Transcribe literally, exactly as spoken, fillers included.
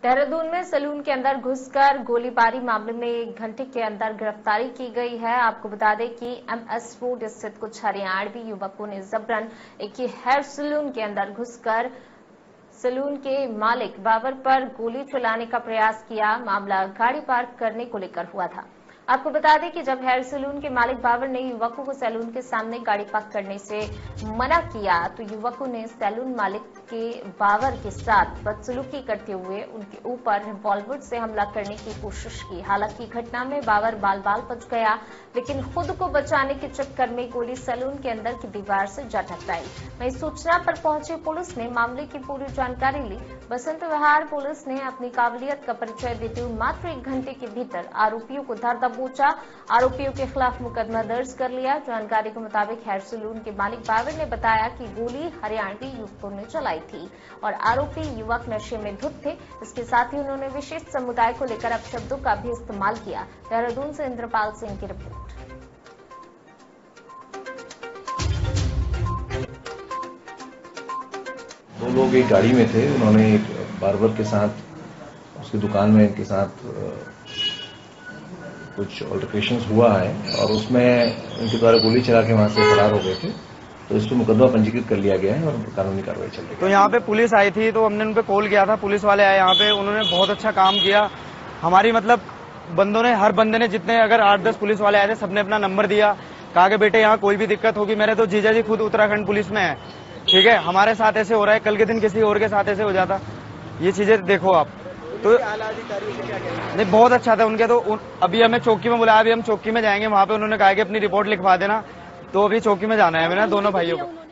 देहरादून में सैलून के अंदर घुसकर गोलीबारी मामले में एक घंटे के अंदर गिरफ्तारी की गई है। आपको बता दें कि एमएस रोड स्थित कुछ हरियाणवी युवकों ने जबरन एक हेयर सैलून के अंदर घुसकर सैलून के मालिक बाबर पर गोली चलाने का प्रयास किया। मामला गाड़ी पार्क करने को लेकर हुआ था। आपको बता दें कि जब हेयर सैलून के मालिक बाबर ने युवकों को सैलून के सामने गाड़ी पार्क करने से मना किया तो युवकों ने सैलून मालिक के बाबर के साथ बदसलूकी करते हुए उनके ऊपर रिवॉल्वर से हमला करने की कोशिश की। हालांकि घटना में बाबर बाल बाल बच गया, लेकिन खुद को बचाने के चक्कर में गोली सैलून के अंदर की दीवार से जा टकराई। वहीं सूचना पर पहुंची पुलिस ने मामले की पूरी जानकारी ली। बसंत विहार पुलिस ने अपनी काबिलियत का परिचय देते हुए मात्र एक घंटे के भीतर आरोपियों को धर दबोचा। आरोपियों के खिलाफ मुकदमा दर्ज कर लिया। जानकारी के मुताबिक हेयर सैलून के मालिक बाबर ने बताया कि गोली हरियाणवी युवकों ने चलाई थी और आरोपी युवक नशे में धुत थे। इसके साथ ही उन्होंने विशिष्ट समुदाय को लेकर अपशब्दों का भी इस्तेमाल किया। देहरादून से इंद्रपाल सिंह की रिपोर्ट। दो लोग एक गाड़ी में थे, उन्होंने एक बार्बर के साथ उसकी दुकान में इनके साथ कुछ ऑल्टरकेशंस हुआ है और उसमें इनके द्वारा गोली चला के वहां से फरार हो गए थे। तो इस पर मुकदमा पंजीकृत कर लिया गया है और कानूनी कार्रवाई चल रही है। तो यहाँ पे पुलिस आई थी तो हमने उन पे कॉल किया था, पुलिस वाले आए यहाँ पे, उन्होंने बहुत अच्छा काम किया। हमारी मतलब बंदों ने, हर बंदे ने, जितने अगर आठ दस पुलिस वाले आए थे, सबने अपना नंबर दिया, कहा कि बेटे यहाँ कोई भी दिक्कत होगी। मेरे तो जीजा जी खुद उत्तराखंड पुलिस में है, ठीक है, हमारे साथ ऐसे हो रहा है, कल के दिन किसी और के साथ ऐसे हो जाता। ये चीजें देखो आप। तो नहीं, बहुत अच्छा था उनके। तो उन, अभी हमें चौकी में बुलाया, अभी हम चौकी में जाएंगे, वहां पे उन्होंने कहा कि अपनी रिपोर्ट लिखवा देना। तो अभी चौकी में जाना है मैंने दोनों भाइयों को।